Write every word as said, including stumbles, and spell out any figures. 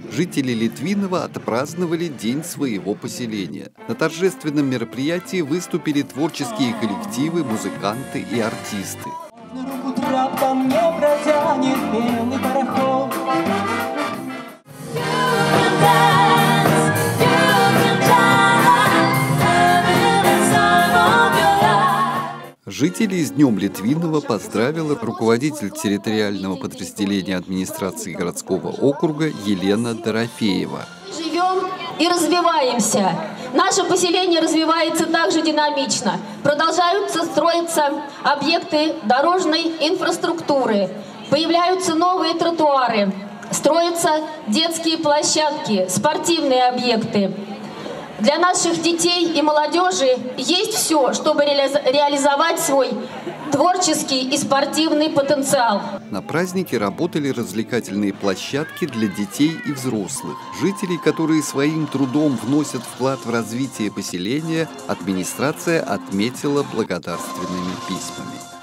Жители Литвинова отпраздновали день своего поселения. На торжественном мероприятии выступили творческие коллективы, музыканты и артисты. Жителей с Днем Литвинова поздравила руководитель территориального подразделения администрации городского округа Елена Дорофеева. Живем и развиваемся. Наше поселение развивается также динамично. Продолжаются строиться объекты дорожной инфраструктуры. Появляются новые тротуары. Строятся детские площадки, спортивные объекты. Для наших детей и молодежи есть все, чтобы реализовать свой творческий и спортивный потенциал. На празднике работали развлекательные площадки для детей и взрослых. Жителей, которые своим трудом вносят вклад в развитие поселения, администрация отметила благодарственными письмами.